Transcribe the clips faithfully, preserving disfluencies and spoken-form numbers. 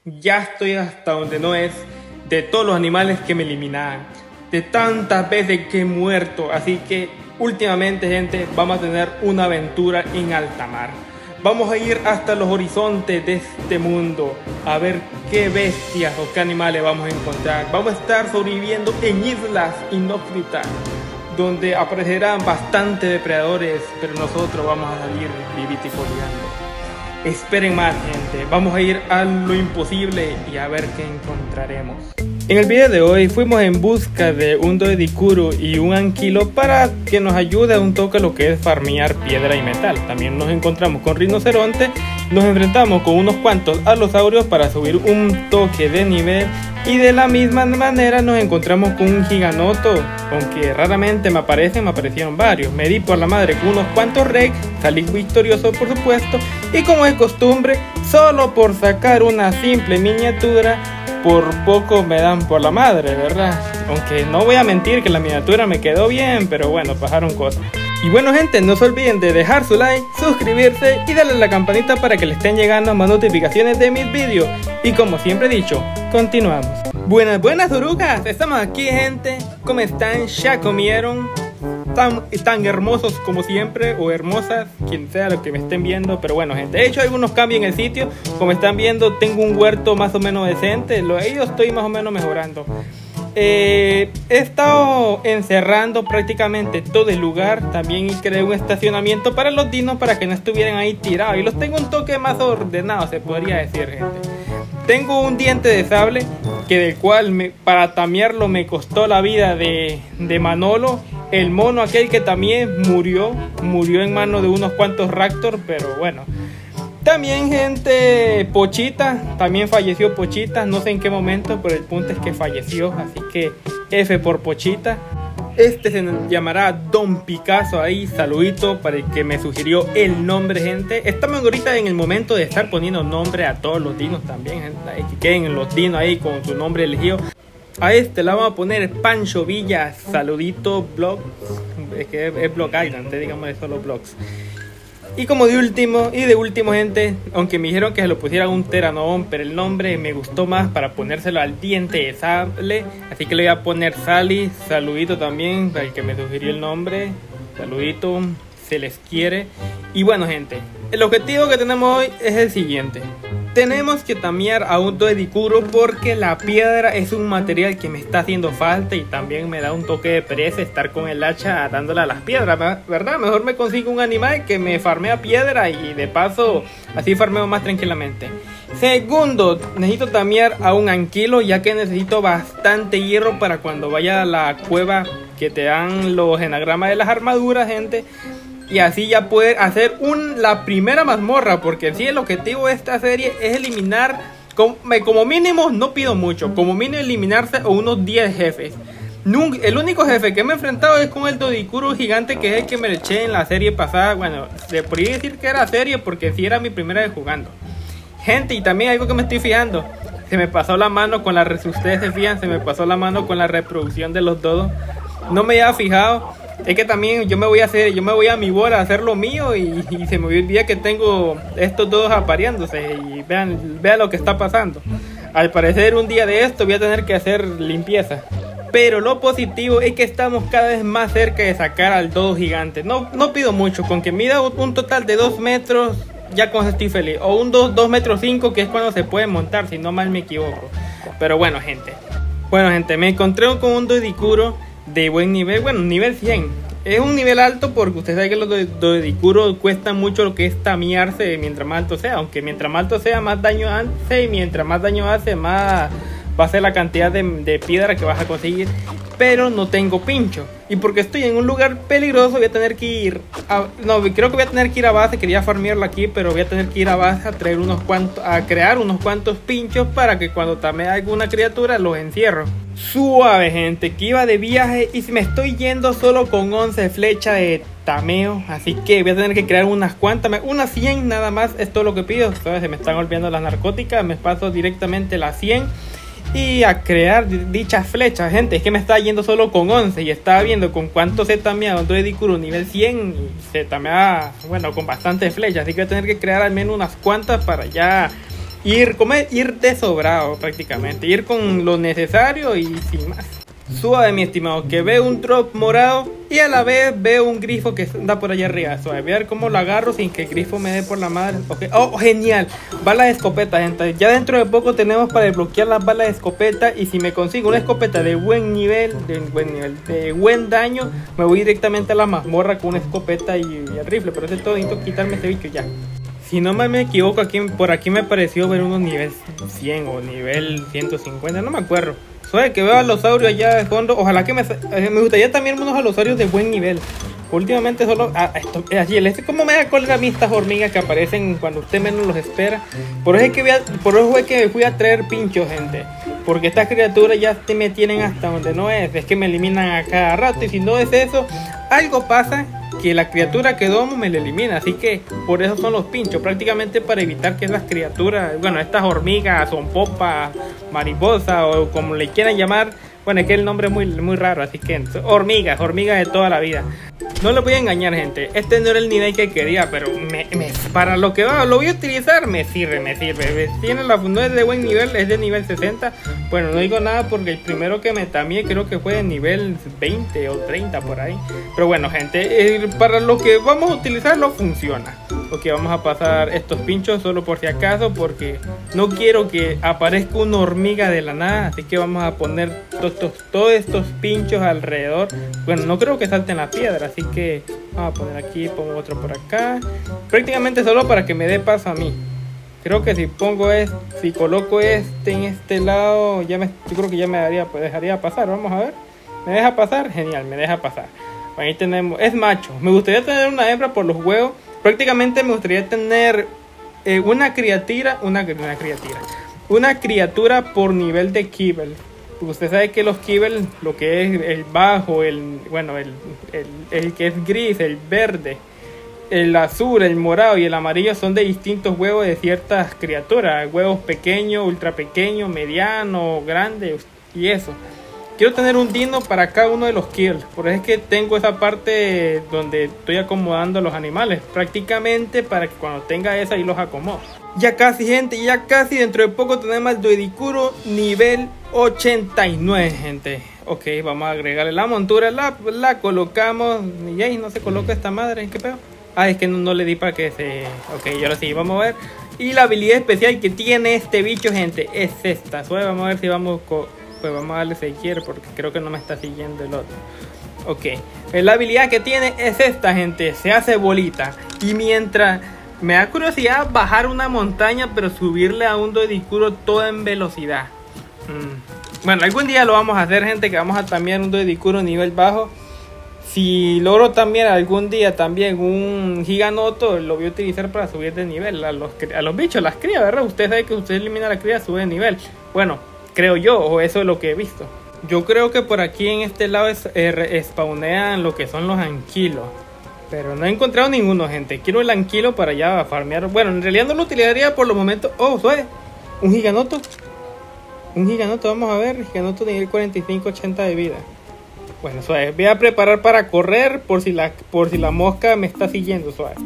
Ya estoy hasta donde no es de todos los animales que me eliminaban, de tantas veces que he muerto. Así que últimamente, gente, vamos a tener una aventura en alta mar. Vamos a ir hasta los horizontes de este mundo a ver qué bestias o qué animales vamos a encontrar. Vamos a estar sobreviviendo en islas inhóspitas, donde aparecerán bastantes depredadores, pero nosotros vamos a salir vivitos y coleando. Esperen más, gente, vamos a ir a lo imposible y a ver qué encontraremos. En el video de hoy fuimos en busca de un Doedicuro y un anquilo para que nos ayude a un toque lo que es farmear piedra y metal. También nos encontramos con rinoceronte, nos enfrentamos con unos cuantos alosaurios para subir un toque de nivel, y de la misma manera nos encontramos con un giganoto, aunque raramente me aparecen, me aparecieron varios. Me di por la madre con unos cuantos rey, salí victorioso por supuesto, y como es costumbre, solo por sacar una simple miniatura, por poco me dan por la madre, ¿verdad? Aunque no voy a mentir que la miniatura me quedó bien, pero bueno, pasaron cosas. Y bueno, gente, no se olviden de dejar su like, suscribirse y darle a la campanita para que les estén llegando más notificaciones de mis vídeos. Y como siempre he dicho, continuamos. Buenas, buenas orugas, estamos aquí, gente. ¿Cómo están? ¿Ya comieron? Tan, tan hermosos como siempre, o hermosas, quien sea lo que me estén viendo. Pero bueno, gente, he hecho algunos cambios en el sitio. Como están viendo, tengo un huerto más o menos decente. Lo he ido, estoy más o menos mejorando. Eh, he estado encerrando prácticamente todo el lugar. También creé un estacionamiento para los dinos para que no estuvieran ahí tirados. Y los tengo un toque más ordenado, se podría decir, gente. Tengo un diente de sable, que del cual me, para tamearlo me costó la vida de, de Manolo, el mono aquel que también murió, murió en manos de unos cuantos raptor, pero bueno. También, gente, Pochita, también falleció Pochita, no sé en qué momento, pero el punto es que falleció, así que F por Pochita. Este se llamará Don Picasso ahí, saludito para el que me sugirió el nombre, gente. Estamos ahorita en el momento de estar poniendo nombre a todos los dinos también, gente, que queden los dinos ahí con su nombre elegido. A este le vamos a poner Pancho Villa, saludito, blog, es que es, es Blog Island, digamos de solo blogs. Y como de último, y de último, gente, aunque me dijeron que se lo pusieran un Pteranodon, pero el nombre me gustó más para ponérselo al diente de sable, así que le voy a poner Sally, saludito también, para el que me sugirió el nombre, saludito, se les quiere. Y bueno, gente, el objetivo que tenemos hoy es el siguiente. Tenemos que tamear a un Doedicuro porque la piedra es un material que me está haciendo falta y también me da un toque de pereza estar con el hacha dándole a las piedras, ¿verdad? Mejor me consigo un animal que me farmea piedra y de paso así farmeo más tranquilamente. Segundo, necesito tamear a un anquilo, ya que necesito bastante hierro para cuando vaya a la cueva que te dan los enagramas de las armaduras, gente. Y así ya puede hacer un, la primera mazmorra, porque en sí el objetivo de esta serie es eliminar, como, como mínimo, no pido mucho, como mínimo eliminarse a unos diez jefes. Nunca, el único jefe que me he enfrentado es con el Doedicuro gigante, que es el que me le eché en la serie pasada. Bueno, de por ahí decir que era serie porque sí era mi primera vez jugando. Gente, y también algo que me estoy fijando, se me pasó la mano con la, si ustedes se fijan, se me pasó la mano con la reproducción de los dodos. No me había fijado. Es que también yo me voy a hacer, yo me voy a mi bola a hacer lo mío y, y se me olvida que tengo estos dos apareándose y vean, vean lo que está pasando. Al parecer un día de esto voy a tener que hacer limpieza. Pero lo positivo es que estamos cada vez más cerca de sacar al dodo gigante. No, no pido mucho, con que mida un total de dos metros, ya con eso estoy feliz. O un dos metros cinco, que es cuando se puede montar, si no mal me equivoco. Pero bueno, gente. Bueno, gente, me encontré con un Doedicuro de buen nivel, bueno, nivel cien. Es un nivel alto porque usted sabe que los Doedicuros cuestan mucho lo que es tamearse mientras más alto sea. Aunque mientras más alto sea, más daño hace, y mientras más daño hace, más va a ser la cantidad de, de piedra que vas a conseguir. Pero no tengo pincho, y porque estoy en un lugar peligroso voy a tener que ir a, no, creo que voy a tener que ir a base. Quería farmearlo aquí, pero voy a tener que ir a base a traer unos cuantos, a crear unos cuantos pinchos para que cuando tamee alguna criatura los encierro. Suave, gente, que iba de viaje y me estoy yendo solo con once flechas de tameo, así que voy a tener que crear unas cuantas, unas cien nada más, es todo lo que pido. ¿Sabes? Se me están olvidando las narcóticas, me paso directamente las cien y a crear dichas flechas, gente. Es que me estaba yendo solo con once y estaba viendo con cuánto se tamea un Doedicuro nivel cien, se tamea, bueno, con bastantes flechas, así que voy a tener que crear al menos unas cuantas para ya ir, comer, ir de sobrado prácticamente, ir con lo necesario y sin más. Suave, mi estimado, que veo un drop morado y a la vez veo un grifo que anda por allá arriba. Suave, voy a ver cómo lo agarro sin que el grifo me dé por la madre. Okay. Oh, genial, balas de escopeta, gente. Ya dentro de poco tenemos para desbloquear las balas de escopeta. Y si me consigo una escopeta de buen nivel, de buen nivel, de buen daño, me voy directamente a la mazmorra con una escopeta y, y el rifle. Pero eso es todo, necesito quitarme este bicho ya. Si no me equivoco, aquí, por aquí me pareció ver unos nivel cien o nivel ciento cincuenta, no me acuerdo. Suave, que veo alosaurios allá de fondo. Ojalá que me... Me gustaría también unos alosaurios de buen nivel. Últimamente solo... Ah, esto, así, este como me da cólera a mí estas hormigas que aparecen cuando usted menos los espera. Por eso es que, voy a, por eso es que me fui a traer pinchos, gente. Porque estas criaturas ya te me tienen hasta donde no es. Es que me eliminan a cada rato. Y si no es eso, algo pasa que la criatura que domo me la elimina. Así que por eso son los pinchos. Prácticamente para evitar que esas criaturas, bueno, estas hormigas, son popas, mariposas o como le quieran llamar. Bueno, es que el nombre es muy, muy raro, así que hormigas, hormigas de toda la vida. No les voy a engañar, gente, este no era el nivel que quería, pero me, me, para lo que va, lo voy a utilizar, me sirve, me sirve. Tiene la, no es de buen nivel, es de nivel sesenta. Bueno, no digo nada porque el primero que me también creo que fue de nivel veinte o treinta por ahí. Pero bueno, gente, eh, para lo que vamos a utilizarlo funciona. Ok, vamos a pasar estos pinchos solo por si acaso, porque no quiero que aparezca una hormiga de la nada. Así que vamos a poner todos estos, todos estos pinchos alrededor. Bueno, no creo que salten la piedra, así que vamos a poner aquí, pongo otro por acá. Prácticamente solo para que me dé paso a mí. Creo que si pongo este, si coloco este en este lado, ya me, yo creo que ya me daría, pues dejaría pasar. Vamos a ver, ¿me deja pasar? Genial, me deja pasar. Ahí tenemos, es macho. Me gustaría tener una hembra por los huevos. Prácticamente me gustaría tener eh, una criatura, una, una criatura, una criatura por nivel de Kibble. Usted sabe que los Kibble, lo que es el bajo, el bueno, el, el, el que es gris, el verde, el azul, el morado y el amarillo son de distintos huevos de ciertas criaturas. Huevos pequeños, ultra pequeños, mediano, grande y eso. Quiero tener un dino para cada uno de los kills. Por eso es que tengo esa parte donde estoy acomodando a los animales. Prácticamente para que cuando tenga esa y los acomodo. Ya casi, gente, ya casi. Dentro de poco tenemos el Doedicuro nivel ochenta y nueve, gente. Ok, vamos a agregarle la montura. La, la colocamos. Y ahí no se coloca esta madre. ¿Qué pedo? Ah, es que no, no le di para que se... Ok, y ahora sí, vamos a ver. Y la habilidad especial que tiene este bicho, gente, es esta. Suave, vamos a ver si vamos con... Pues vamos a darle seguir porque creo que no me está siguiendo el otro. Ok, la habilidad que tiene es esta, gente. Se hace bolita. Y mientras me da curiosidad bajar una montaña, pero subirle a un Doedicuro todo en velocidad. mm. Bueno, algún día lo vamos a hacer, gente, que vamos a también un Doedicuro nivel bajo. Si logro también algún día también un Giganoto, lo voy a utilizar para subir de nivel a los, a los bichos, las crías, ¿verdad? Usted sabe que usted elimina la cría, sube de nivel. Bueno, creo yo, o eso es lo que he visto. Yo creo que por aquí en este lado es, eh, spawnean lo que son los anquilos. Pero no he encontrado ninguno, gente. Quiero el anquilo para ya farmear. Bueno, en realidad no lo utilizaría por los momentos. Oh, suave. Un Giganoto. Un Giganoto, vamos a ver. Giganoto nivel cuarenta y cinco, ochenta de vida. Bueno, suave. Voy a preparar para correr por si la, por si la mosca me está siguiendo, suave.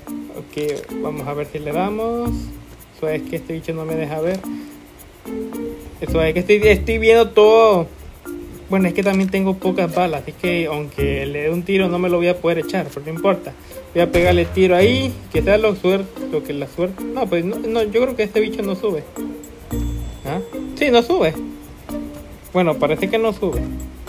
Ok, vamos a ver si le damos. Suave, es que este bicho no me deja ver. Eso es que estoy, estoy viendo todo. Bueno, es que también tengo pocas balas, así que aunque le dé un tiro no me lo voy a poder echar, pero no importa. Voy a pegarle tiro ahí, que sea lo, suerte, lo que la suerte. No, pues no, no, yo creo que este bicho no sube. ¿Ah? Sí, no sube. Bueno, parece que no sube.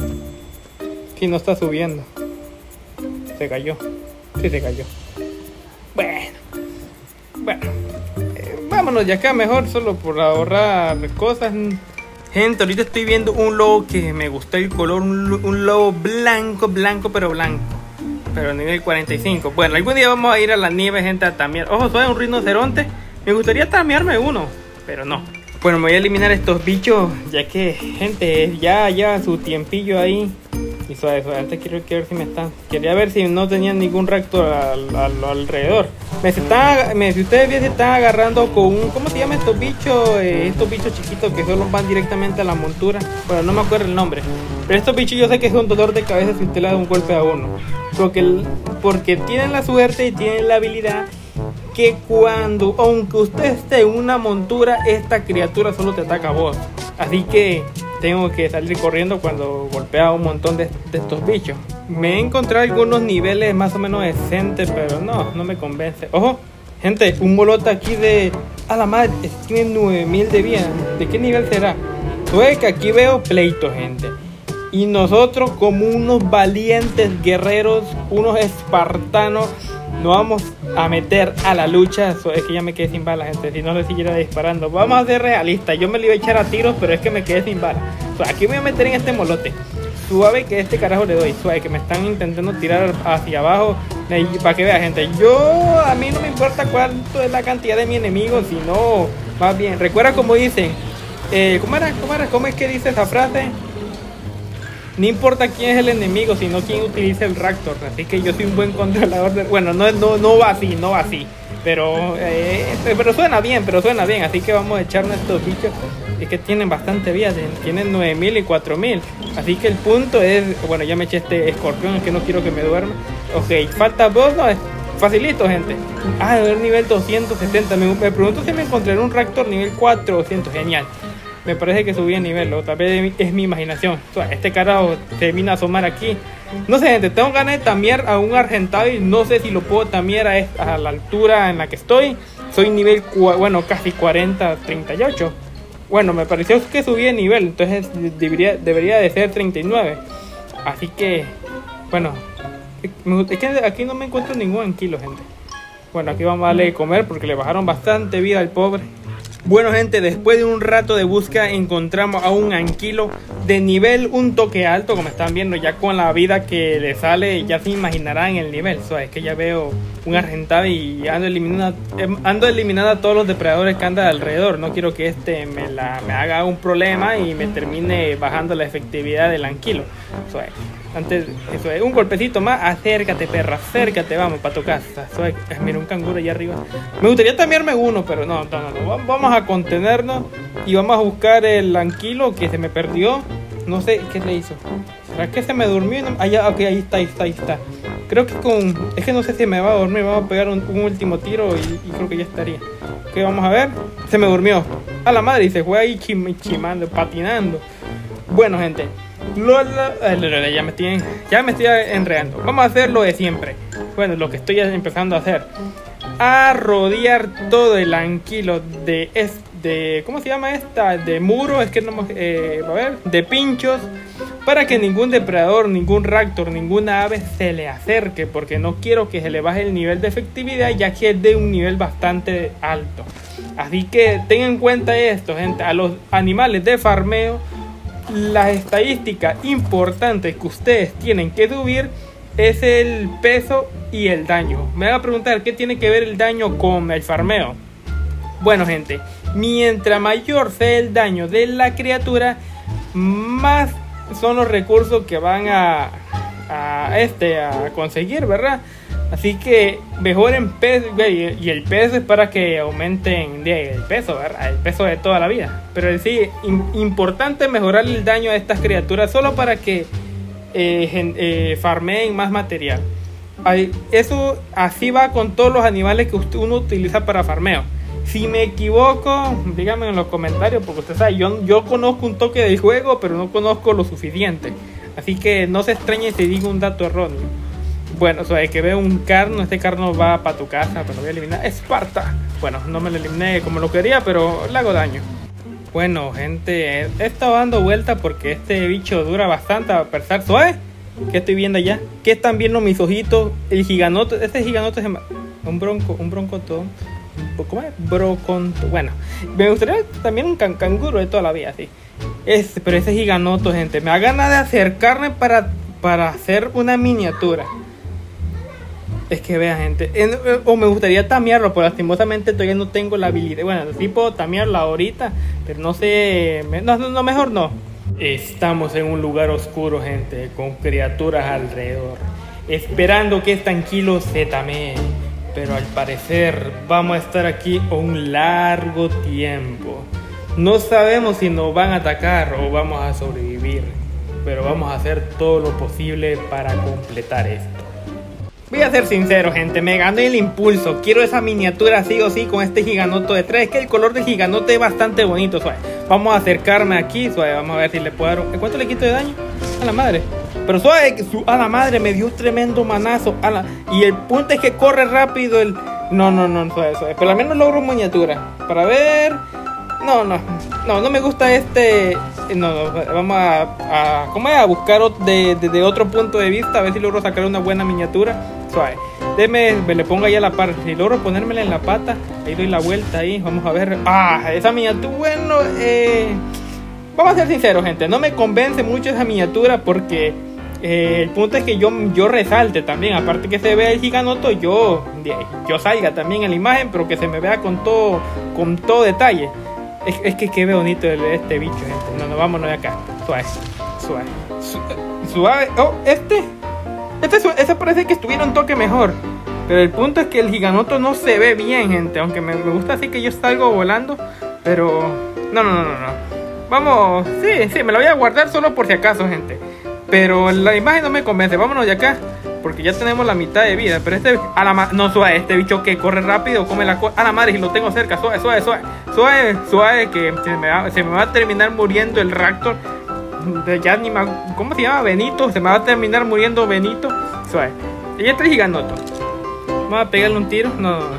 Sí, no está subiendo. Se cayó. Sí, se cayó. Bueno. Bueno. Vámonos de acá mejor, solo por ahorrar cosas. Gente, ahorita estoy viendo un lobo que me gusta el color. Un, un lobo blanco, blanco, pero blanco. Pero nivel cuarenta y cinco. Bueno, algún día vamos a ir a la nieve, gente, a tamear. Ojo, soy un rinoceronte. Me gustaría tamearme uno, pero no. Bueno, me voy a eliminar estos bichos, ya que, gente, ya lleva su tiempillo ahí. Y suave, suave. Antes quiero, quiero ver si me están... Quería ver si no tenían ningún raptor al, al, alrededor. Me, se están, me, si ustedes bien se están agarrando con un... ¿Cómo se llaman estos bichos? Eh, estos bichos chiquitos que solo van directamente a la montura. Bueno, no me acuerdo el nombre. Pero estos bichos yo sé que es un dolor de cabeza si usted le da un golpe a uno. Porque, porque tienen la suerte y tienen la habilidad que cuando, aunque usted esté en una montura, esta criatura solo te ataca a vos. Así que tengo que salir corriendo cuando golpea a un montón de, de estos bichos. Me he encontrado algunos niveles más o menos decentes, pero no, no me convence. Ojo, gente, un molota aquí de... A la madre, tiene nueve mil de vida. ¿De qué nivel será? Pues que aquí veo pleito, gente. Y nosotros como unos valientes guerreros, unos espartanos, nos vamos a meter a la lucha. Eso es que ya me quedé sin balas, gente. Si no le siguiera disparando, vamos a ser realistas. Yo me lo iba a echar a tiros, pero es que me quedé sin balas. O sea, aquí me voy a meter en este molote. Suave que este carajo le doy. Suave que me están intentando tirar hacia abajo. Para que vea, gente, yo a mí no me importa cuánto es la cantidad de mi enemigo, sino más bien, recuerda como dicen, eh, ¿cómo era? ¿Cómo era? ¿Cómo es que dice esa frase? No importa quién es el enemigo, sino quién utiliza el Raptor. Así que yo soy un buen controlador de... Bueno, no, no, no va así, no va así. Pero, eh, pero suena bien, pero suena bien. Así que vamos a echarnos estos bichos. Es que tienen bastante vida, tienen nueve mil y cuatro mil. Así que el punto es... Bueno, ya me eché este escorpión, es que no quiero que me duerma. Ok, falta dos, no, es facilito, gente. Ah, de ver nivel doscientos setenta. Me, me pregunto si me encontraré un Raptor nivel cuatrocientos. Genial. Me parece que subí de nivel, o tal vez es mi imaginación. O sea, este carajo se vino a asomar aquí. No sé, gente, tengo ganas de tamear a un Argentavis. No sé si lo puedo tamear a, esta, a la altura en la que estoy. Soy nivel, bueno, casi cuarenta, treinta y ocho. Bueno, me pareció que subí de nivel, entonces debería, debería de ser treinta y nueve. Así que, bueno, es que aquí no me encuentro ningún anquilo, gente. Bueno, aquí vamos a darle de comer porque le bajaron bastante vida al pobre. Bueno, gente, después de un rato de búsqueda encontramos a un anquilo de nivel un toque alto, como están viendo. Ya con la vida que le sale ya se imaginarán el nivel. O sea, es que ya veo un Argentavis y ando eliminando, ando eliminando a todos los depredadores que andan alrededor. No quiero que este me, la, me haga un problema y me termine bajando la efectividad del anquilo. O sea, antes, eso es, un golpecito más, acércate, perra, acércate, vamos, para tu casa. Eso es, mira, un canguro allá arriba. Me gustaría tamearme uno, pero no, no, no, no, vamos a contenernos y vamos a buscar el anquilo que se me perdió. No sé, ¿qué le hizo? ¿Será que se me durmió? No, allá, ok, ahí está, ahí está, ahí está. Creo que con, es que no sé si me va a dormir, vamos a pegar un, un último tiro y, y creo que ya estaría. Ok, vamos a ver, se me durmió. A la madre, y se fue ahí chim, chimando, patinando. Bueno, gente. Lola, ya me estoy ya me estoy enredando. Vamos a hacer lo de siempre. Bueno, lo que estoy empezando a hacer. A rodear todo el anquilo de este, ¿cómo se llama esta? De muro, es que no, eh, a ver, de pinchos, para que ningún depredador, ningún Raptor, ninguna ave se le acerque, porque no quiero que se le baje el nivel de efectividad, ya que es de un nivel bastante alto. Así que tengan en cuenta esto, gente. A los animales de farmeo, las estadísticas importantes que ustedes tienen que subir es el peso y el daño. Me van a preguntar qué tiene que ver el daño con el farmeo. Bueno, gente, mientras mayor sea el daño de la criatura, más son los recursos que van a, a, este, a conseguir, ¿verdad? Así que mejoren peso, y el peso es para que aumenten el peso, ¿verdad? El peso de toda la vida. Pero sí, importante mejorar el daño a estas criaturas solo para que eh, eh, farmeen más material. Eso así va con todos los animales que uno utiliza para farmeo. Si me equivoco, díganme en los comentarios, porque usted sabe, yo, yo conozco un toque del juego, pero no conozco lo suficiente. Así que no se extrañe si digo un dato erróneo. Bueno, o sea, que veo un carno, este carno va para tu casa, pero lo voy a eliminar. Esparta. Bueno, no me lo eliminé como lo quería, pero le hago daño. Bueno, gente, he estado dando vueltas porque este bicho dura bastante a pesar. ¿Suave? ¿Qué estoy viendo allá? ¿Qué están viendo mis ojitos? El giganote, este giganote es un bronco, un broncotón. ¿Cómo es? Broconto. Bueno, me gustaría también un can canguro de toda la vida, sí. Este, pero ese giganoto, gente, me da ganas de acercarme para, para hacer una miniatura. Es que vea, gente, en, o me gustaría tamearlo, pero lastimosamente todavía no tengo la habilidad. Bueno, sí puedo tamearlo ahorita, pero no sé, no, no, mejor no. Estamos en un lugar oscuro, gente, con criaturas alrededor, esperando que este anquilo se tamee. Pero al parecer vamos a estar aquí un largo tiempo. No sabemos si nos van a atacar o vamos a sobrevivir, pero vamos a hacer todo lo posible para completar esto. Voy a ser sincero, gente, me ganó el impulso. Quiero esa miniatura sí o sí con este giganoto de tres. Es que el color del giganote es bastante bonito, suave. Vamos a acercarme aquí, suave. Vamos a ver si le puedo dar un... ¿Cuánto le quito de daño? A la madre. Pero suave, a la madre me dio un tremendo manazo. A la... Y el punto es que corre rápido el... No, no, no, suave, suave. Pero al menos logro miniatura. Para ver... No, no, no, no me gusta este... No, no, vamos a, a, ¿cómo es? A buscar de, de, de otro punto de vista. A ver si logro sacar una buena miniatura. Suave. Deme, me le pongo ahí a la par. Si logro ponérmela en la pata, ahí doy la vuelta ahí. Vamos a ver. Ah, esa miniatura. Bueno, eh, vamos a ser sinceros, gente. No me convence mucho esa miniatura porque eh, el punto es que yo, yo resalte también. Aparte que se vea el giganoto, yo, yo salga también en la imagen, pero que se me vea con todo, con todo detalle. Es, es que qué bonito este bicho, gente. No, no, vámonos de acá. Suave, suave, su, suave. Oh, este. Este, este parece que estuviera un toque mejor. Pero el punto es que el giganoto no se ve bien, gente. Aunque me, me gusta así que yo salgo volando. Pero... No, no, no, no, no. Vamos... Sí, sí, me lo voy a guardar solo por si acaso, gente. Pero la imagen no me convence. Vámonos de acá. Porque ya tenemos la mitad de vida. Pero este... A la ma... No, suave. Este bicho que corre rápido. Come la... A la madre. Y lo tengo cerca. Suave, suave, suave. Suave, suave. Que se me va, se me va a terminar muriendo el Raptor. Ya ni me... ¿Cómo se llama? Benito. Se me va a terminar muriendo Benito. Suave. Y este giganoto. Vamos a pegarle un tiro. No, no, no.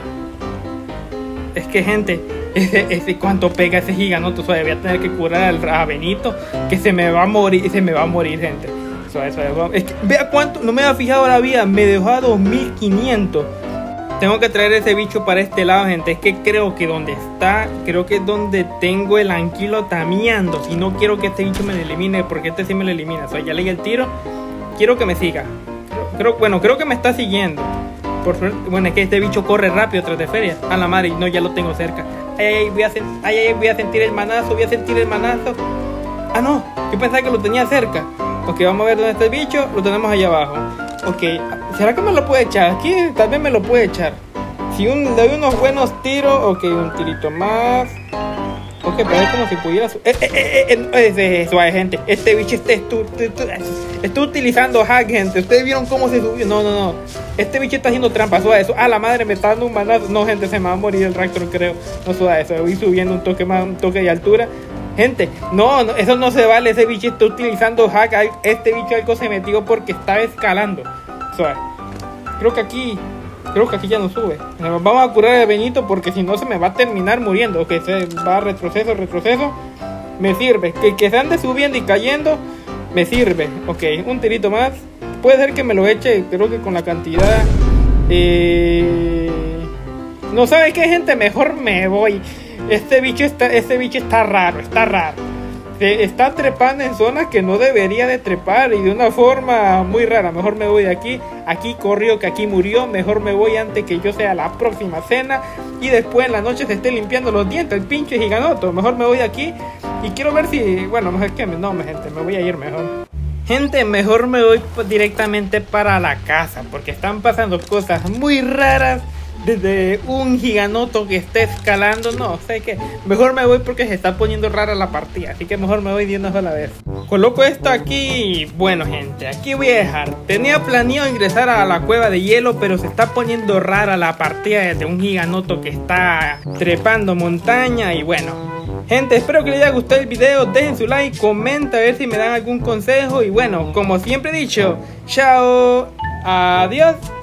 Es que, gente, ese, ese cuánto pega ese giganoto. Suave. Voy a tener que curar al, a Benito. Que se me va a morir. Se me va a morir, gente. Suave, suave. Es que, vea cuánto. No me había fijado la vida. Me dejó a dos mil quinientos. Tengo que traer ese bicho para este lado, gente. Es que creo que donde está, creo que es donde tengo el anquilo tameando. Si no quiero que este bicho me lo elimine, porque este sí me lo elimina. O sea, ya leí el tiro. Quiero que me siga. Creo, bueno, creo que me está siguiendo. Por suerte, bueno, es que este bicho corre rápido tras de feria. A la madre, no, ya lo tengo cerca. Ay, ay, voy a, ay, ay, voy a sentir el manazo, voy a sentir el manazo. Ah, no, yo pensaba que lo tenía cerca. Ok, vamos a ver dónde está el bicho. Lo tenemos allá abajo. Ok, ¿será que me lo puede echar? Aquí tal vez me lo puede echar. Si un, le doy unos buenos tiros. Ok, un tirito más. Ok, pero es como si pudiera... Eh, eh, eh, eh, eh, suave, gente. Este bicho está, estu, estu, está utilizando hack, gente. Ustedes vieron cómo se subió. No, no, no. Este bicho está haciendo trampa. Suave, eso. Ah, la madre me está dando un manazo. No, gente, se me va a morir el Raptor, creo. No, suave, eso. Voy subiendo un toque más, un toque de altura. Gente, no, no, eso no se vale. Ese bicho está utilizando hack. Este bicho algo se metió porque estaba escalando. Suave. Creo que aquí Creo que aquí ya no sube. Vamos a curar a Benito porque si no se me va a terminar muriendo. Ok, se va a retroceso, retroceso. Me sirve. Que, que se ande subiendo y cayendo me sirve. Ok, un tirito más. Puede ser que me lo eche. Creo que con la cantidad eh... No sabe qué, gente. Mejor me voy. Este bicho está, este bicho está raro. Está raro. Está trepando en zonas que no debería de trepar y de una forma muy rara. Mejor me voy de aquí. Aquí corrió, que aquí murió. Mejor me voy antes que yo sea la próxima cena y después en la noche se esté limpiando los dientes el pinche giganoto. Mejor me voy de aquí y quiero ver si... Bueno, mejor que me... No, gente, me voy a ir mejor. Gente, mejor me voy directamente para la casa porque están pasando cosas muy raras. Desde un giganoto que está escalando, no sé qué. Mejor me voy porque se está poniendo rara la partida. Así que mejor me voy de una sola vez. Coloco esto aquí. Bueno, gente, aquí voy a dejar. Tenía planeado ingresar a la cueva de hielo, pero se está poniendo rara la partida desde un giganoto que está trepando montaña. Y bueno, gente, espero que les haya gustado el video. Dejen su like, comenta a ver si me dan algún consejo. Y bueno, como siempre he dicho, chao, adiós.